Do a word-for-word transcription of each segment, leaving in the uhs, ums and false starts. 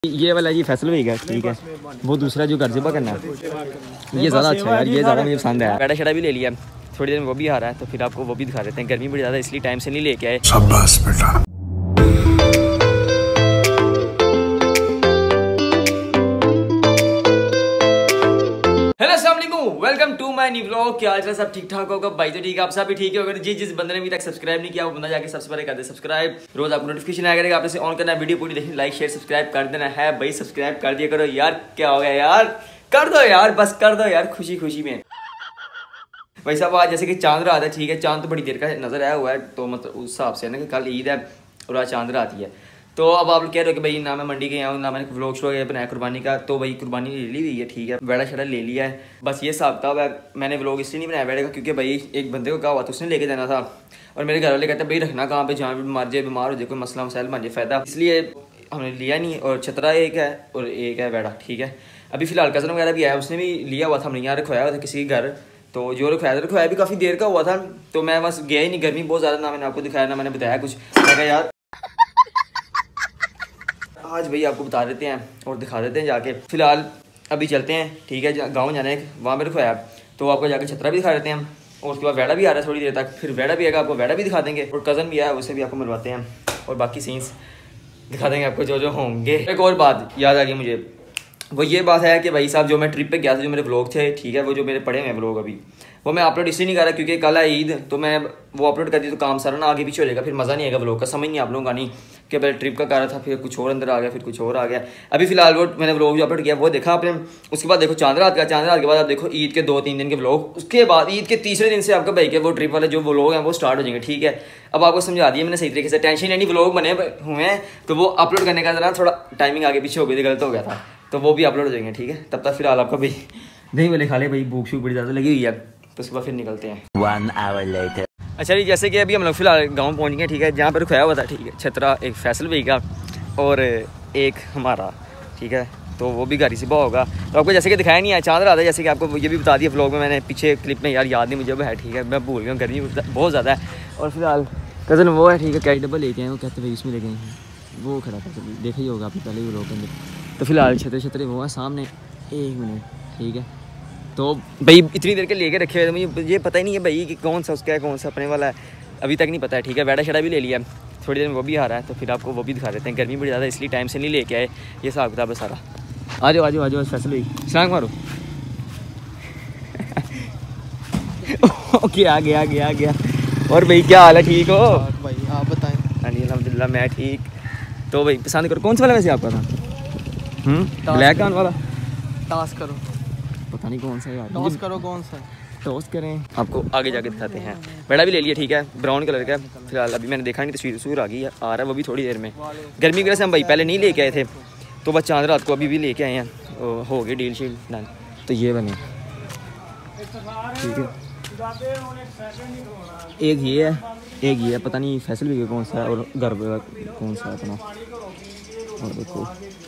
ये वाला जी फैसल होगा ठीक है, वो दूसरा जो गर्जिबा करना है ये ज़्यादा अच्छा है यार, ये ज़्यादा मुझे पसंद है। बेड़ा शेड़ा भी ले लिया, थोड़ी देर में वो भी आ रहा है तो फिर आपको वो भी दिखा देते हैं। गर्मी बड़ी ज़्यादा इसलिए टाइम से नहीं लेके आए। शाबाश बेटा। Welcome to my new vlog. क्या हाल चाल, सब ठीक ठाक होगा भाई? तो ठीक है, आप सब भी ठीक है। अगर जी जिस बंदे ने अभी तक सब्सक्राइब नहीं किया वो बंदा जाके सबसे पहले कर दे सब्सक्राइब। रोज आपको नोटिफिकेशन आया करेगा, आपने ऑन करना है, वीडियो पूरी देखनी, लाइक शेयर सब्सक्राइब कर देना है भाई। सब्सक्राइब कर दिया करो यार, क्या हो गया यार, कर दो यार, बस कर दो यार, खुशी खुशी में। भाई साहब आज जैसे कि चांद रात है, ठीक है, चांद तो बड़ी देर का नजर आया हुआ है, तो मतलब उस हिसाब से है ना कि कल ईद है और आज चांद रात ही है। तो अब आप लोग कह रहे हो कि भाई ना मैं मंडी गया हूँ, ना मैंने व्लॉग शो बनाया कुर्बानी का, तो भाई कुर्बानी ले ली हुई है, ठीक है, वेड़ा शेड़ा ले लिया है, बस ये हिसाब किताब है। मैंने व्लॉग इसलिए नहीं बनाया वेड़े का क्योंकि भाई एक बंदे को कहा हुआ था, उसने लेके जाना था और मेरे घर वाले कहते हैं भाई रखना कहाँ पे, जहाँ पे मर जाए, बीमार हो जाए, कोई मसला मसाइल बन जाए, फ़ायदा, इसलिए हमने लिया नहीं। और छतरा एक है और एक है वेड़ा, ठीक है। अभी फिलहाल कज़न वगैरह भी आया, उसने भी लिया हुआ था, हमने यहाँ रखवाया हुआ था किसी के घर, तो जो रखवाया था रखवाया भी काफ़ी देर का हुआ था, तो मैं बस गया ही नहीं, गर्मी बहुत ज़्यादा, ना मैंने आपको दिखाया ना मैंने बताया कुछ। मैं कहा यार आज भाई आपको बता देते हैं और दिखा देते हैं जाके। फिलहाल अभी चलते हैं, ठीक है, गांव जाना है, वहाँ पे रखवाया, तो आपको जाके छतरा भी दिखा देते हैं और उसके बाद वेड़ा भी आ रहा है थोड़ी देर तक, फिर वेड़ा भी आएगा, आपको वेड़ा भी दिखा देंगे और कज़न भी आया उसे भी आपको मिलवाते हैं और बाकी सीन्स दिखा देंगे आपको जो जो होंगे। एक और बात याद आ गई मुझे, वो ये बात है कि भाई साहब जो मैं ट्रिप पे गया था, जो मेरे व्लॉग थे, ठीक है, वो जो मेरे पड़े हुए हैं व्लॉग अभी, वो मैं अपलोड इसलिए नहीं कर रहा क्योंकि कल है ईद, तो मैं वो अपलोड कर दी तो काम सारा ना आगे पीछे हो जाएगा, फिर मज़ा नहीं आएगा व्लॉग का, समझ नहीं आप लोगों का नहीं कि पहले ट्रिप का कर रहा था, फिर कुछ और अंदर आ गया, फिर कुछ और आ गया। अभी फिलहाल वो मैंने व्लॉग जो अपलोड किया वो देखा आपने, उसके बाद देखो चांद रात का, चांद रात के बाद आप देखो ईद के दो तीन दिन के व्लॉग, उसके बाद ईद के तीसरे दिन से आपका भाई के वो ट्रिप वाले जो व्लॉग हैं वो स्टार्ट हो जाएंगे, ठीक है। अब आपको समझा दिया मैंने सही तरीके से, टेंशन नहीं, व्लॉग बने हुए हैं तो वो अपलोड करने का जरा थोड़ा टाइमिंग आगे पीछे हो गई थी, गलत हो गया था, तो वो भी अपलोड हो जाएंगे, ठीक है। तब तक फिलहाल आपका भाई दही वाले खा ले भाई, भूख शूख बड़ी ज़्यादा लगी हुई है, तो उसके बाद फिर निकलते हैं। One hour later. अच्छा जी, जैसे कि अभी हम लोग फिलहाल गांव पहुंच गए, ठीक है, जहाँ पर खोया हुआ था, ठीक है, छतरा एक फैसल भाई का और एक हमारा, ठीक है, तो वो भी गाड़ी से बा होगा। तो आपको जैसे कि दिखाया नहीं है, चांद रात है, जैसे कि आपको ये भी बता दिया व्लॉग में, मैंने पीछे क्लिप में, यार याद नहीं मुझे, वो है, ठीक है, मैं भूल गया, गर्मी बहुत ज़्यादा है। और फिलहाल कज़न वो है, ठीक है, कैरी डब्बा लेके आए, वो कहते भाई इसमें ले गए, वो खड़ा था, देखा ही होगा आपने पहले व्लॉग के अंदर। तो फिलहाल छतरे छतरे वो है सामने, एक मिनट, ठीक है, तो भाई इतनी देर के लेके रखे हुए थे, मुझे ये पता ही नहीं है भाई कि कौन सा उसका है कौन सा अपने वाला है, अभी तक नहीं पता है, ठीक है। वेड़ा शेड़ा भी ले लिया, थोड़ी देर में वो भी आ रहा है तो फिर आपको वो भी दिखा देते हैं। गर्मी बड़ी ज़्यादा इसलिए टाइम से नहीं लेके आए, ये हिसाब किताब है सारा। आ जाओ आ जाओ आ जाओ फैसल भाई, सलाम मारो। ओके आ गया आ गया आ गया। और भाई क्या हाल है, ठीक हो भाई? आप बताएं। हाँ जी अल्हम्दुलिल्लाह मैं ठीक। तो भाई पसंद करो कौन सा वाला वैसे आपका था? ब्लैक कान वाला टास्क करो, पता नहीं कौन सा यार, टॉस करो कौन सा टॉस करें, आपको आगे जाके दिखाते हैं। वेड़ा भी ले लिया, ठीक है, ब्राउन कलर का, फिलहाल अभी मैंने देखा नहीं, तस्वीर तस्वीर आ गई है, आ रहा है वो भी थोड़ी देर में। गर्मी की वजह से हम भाई पहले नहीं लेके आए थे, तो बस चांद रात को अभी भी लेके आए हैं, हो गई डील शील डन। तो ये बने, ठीक है, एक ये है एक ये है, पता नहीं फैसल भी कौन सा है और घर कौन सा है अपना। और देखो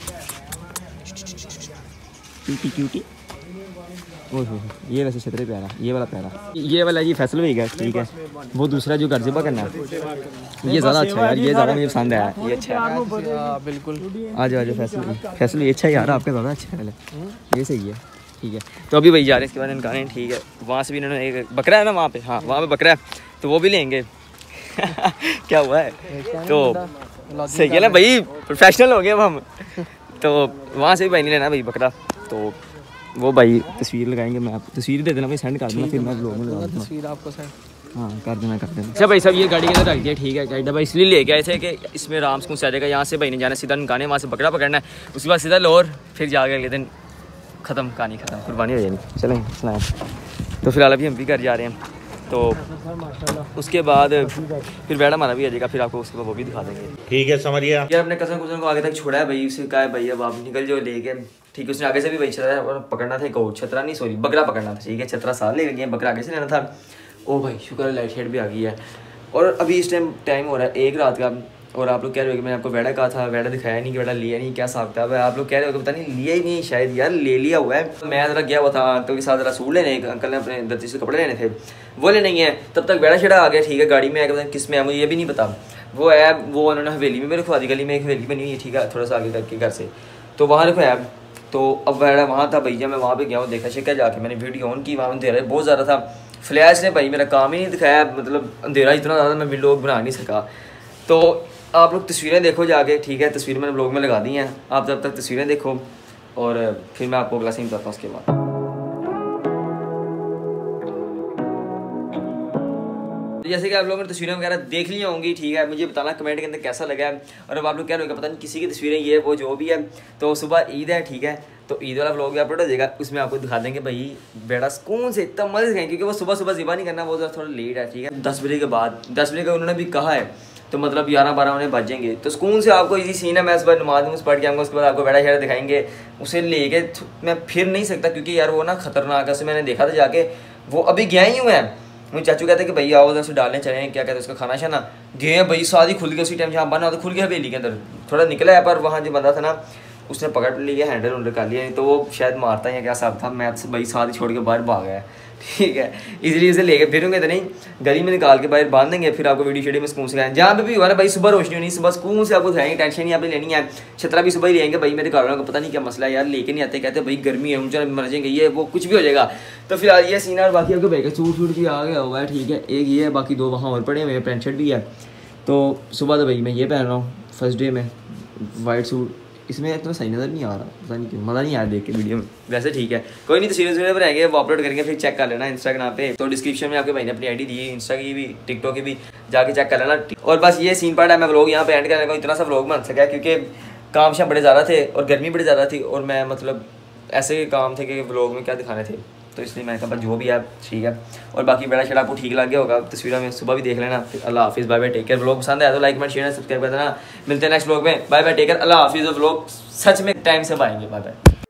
क्यूटी क्यूटी, ओहो ये वैसे छतरे प्यारा, ये वाला प्यारा, ये वाला जी फैसल भी है, ठीक है, वो दूसरा जो गर्जिबा करना है ये ज़्यादा अच्छा है यार, ये ज़्यादा मुझे पसंद है, ये अच्छा है, बिल्कुल। आ जाओ आ जाओ फैसल फैसल ये अच्छा है यार, आपका ज़्यादा अच्छा है, ये सही है, ठीक है। तो अभी भाई जा रहे हैं, इसके बाद इनका नहीं, ठीक है, वहाँ से भी इन्होंने एक बकरा है ना वहाँ पे, हाँ वहाँ पे बकरा है, तो वो भी लेंगे। क्या हुआ है, तो सही है ना भाई, प्रोफेशनल हो गए अब हम, तो वहाँ से भी भाई नहीं लेना भाई बकरा, तो वो भाई तस्वीर लगाएंगे, मैं आप तस्वीर दे देना भाई, सेंड कर देना, फिर मैं व्लॉग में लगा दूँगा तस्वीर आपको सेंड, हाँ कर देना कर देना। अच्छा भाई सब ये गाड़ी के अंदर रख दिया, ठीक है, गाड़ी भाई इसलिए लेके आए थे कि इसमें आराम से पहुँचा जाएगा, यहाँ से भाई नहीं जाना, सीधा नकाने, वहाँ से बकरा पकड़ना है, उसके बाद सीधा लाहौर, फिर जाकर अगले दिन ख़त्म कहानी ख़त्म, कुर्बानी हो जाएगी। चलें सुनाएं, तो फिलहाल अभी हम भी घर जा रहे हैं, तो उसके बाद फिर बेड़ा हमारा भी आ जाएगा, फिर आपको उसके बाद वो भी दिखा देंगे, ठीक है, समझिए। यार अपने कज़न कुज़न को आगे तक छोड़ा है भाई, उसे कहा है भाई अब आप निकल जाओ लेके, ठीक है, उसने आगे से भी भाई छतरा और पकड़ना था, एक और छतरा नहीं सॉरी बकरा पकड़ना था, ठीक है, छतरा साथ ले गए, बकरा आगे से लेना था। ओ भाई शुक्र है लाइट शेड भी आ गई है, और अभी इस टाइम टाइम हो रहा है एक रात का, और आप लोग कह रहे हो कि मैंने आपको वेड़ा कहा था, वेड़ा दिखाया नहीं कि वेड़ा लिया नहीं, क्या हिसाब किताब है? आप लोग कह रहे हो कि पता नहीं लिया ही नहीं, शायद यार ले लिया हुआ है। मैं ज़रा गया हुआ था अंकल के साथ, ज़रा सूट लेने, एक अंकल ने अपने दर्जी से कपड़े लेने थे, वो लेने ही है, तब तक वेड़ा शेड़ा आ गया, ठीक है, गाड़ी में आया, किस में है मुझे ये भी नहीं पता, वो है वो उन्होंने हवेली में मेरे खुआ दी, गली में एक हवेली बनी हुई है, ठीक है, थोड़ा सा आगे करके घर से, तो वहाँ देखो ऐप, तो अब वह वहाँ था भैया, मैं वहाँ पे गया हूँ, देखा शेखा जाके मैंने वीडियो ऑन की, वहाँ अंधेरा बहुत ज़्यादा था, फ्लैश ने भाई मेरा काम ही नहीं दिखाया, मतलब अंधेरा इतना ज़्यादा मैं व्लॉग बना नहीं सका। तो आप लोग तस्वीरें देखो जाके, ठीक है, तस्वीर मैंने ब्लॉग में लगा दी हैं, आप जब तक तस्वीरें देखो और फिर मैं आपको अगला सीन बताता हूँ उसके बाद। जैसे कि आप लोगों ने तस्वीरें वगैरह देख ली होंगी, ठीक है, मुझे बताना कमेंट के अंदर कैसा लगा है। और अब आप लोग क्या लोगे पता नहीं किसी की तस्वीरें ये वो जो भी है। तो सुबह ईद है, ठीक है, तो ईद वाला व्लॉग भी अपलोड हो जाएगा, उसमें आपको दिखा देंगे भाई बेड़ा सुकून से इतना मजे से, क्योंकि वो सुबह सुबह ज़िबा नहीं करना, वो थोड़ा लेट है, ठीक है, दस बजे के बाद, दस बजे का उन्होंने भी कहा है, तो मतलब ग्यारह बारह उन्हें बजेंगे, तो सुकून से आपको इजी सीन है। मैं सुबह नमाज नमाज पढ़ के आऊँगा, उसके बाद आपको बेड़ा शेड़ा दिखाएंगे, उसे लेके मैं फिर नहीं सकता, क्योंकि यार वो ना खतरनाक है, उसे मैंने देखा था जाके, वो अभी गया ही हूँ है। मुझे चाचू कहते हैं कि भैया आओ उधर से डालने चले, क्या कहते हैं उसका खाना शाना, गए भाई शादी खुल गई उसी टाइम जहाँ बना तो खुल गया हवेली के अंदर, थोड़ा निकला है, पर वहाँ जो बंदा था ना उसने पकड़ लिया, हैंडल उंडल कर लिया, तो वो शायद मारता है या क्या साहब था, मैं भाई शादी छोड़ के बाहर भाग गया, ठीक है, इसलिए इसे लेके फिरूंगे तो नहीं, गली में निकाल के बाहर बांध देंगे, फिर आपको वीडियो शेडियो में सुकून से खाएं, जहाँ पे भी हुआ ना भाई, सुबह रोशनी होनी, सुबह सुकून से आपको दिखाएंगे, टेंशन नहीं आपने लेनी है। छतरा भी सुबह ही लेंगे भाई, मेरे घर वालों को पता नहीं क्या मसला है यार, लेके नहीं आते, कहते भाई गर्मी है, ऊँचा मर जाएंगे, ये वो कुछ भी हो जाएगा। तो फिलहाल ये सीन है, और बाकी आपको भाई का सूट शूट भी आ गया हुआ है, ठीक है, एक ये है, बाकी दो वहाँ और पड़े हुए हैं, पैंट शर्ट भी है। तो सुबह तो भाई मैं ये पहन रहा हूँ फर्स्ट डे में, वाइट सूट, इसमें इतना सही नज़र नहीं आ रहा, पता नहीं क्यों, मज़ा नहीं आया देख के वीडियो में, वैसे ठीक है, कोई नहीं, तो सीरीज वीडियो बनाएंगे, वो अपलोड करेंगे, फिर चेक कर लेना इंस्टाग्राम पे, तो डिस्क्रिप्शन में आपके भाई ने अपनी आईडी दी है, इंस्टा की भी, टिकटॉक की भी, जाके चेक कर लेना। और बस ये सीन पार्ट है, मैं व्लॉग यहाँ पे एंड करने का, इतना सा व्लॉग बन सका क्योंकि काम शाम बड़े ज़्यादा थे और गर्मी बड़ी ज़्यादा थी, और मैं मतलब ऐसे काम थे कि व्लॉग में क्या दिखाने थे, तो इसलिए मैंने कहा जो भी है ठीक है। और बाकी बेड़ा शेड़ा आपको ठीक लग गया होगा, तस्वीरों में सुबह भी देख लेना। फिर अल्लाह हाफिज़, bye bye, take care. Vlog पसंद आया तो लाइक कमेंट शेयर सब्सक्राइब कर देना। मिलते हैं नेक्स्ट व्लॉग में, बाय बाय, टेक केयर, अल्लाह हाफिज़। व्लॉग सच में टाइम से आएंगे, बाय बाय।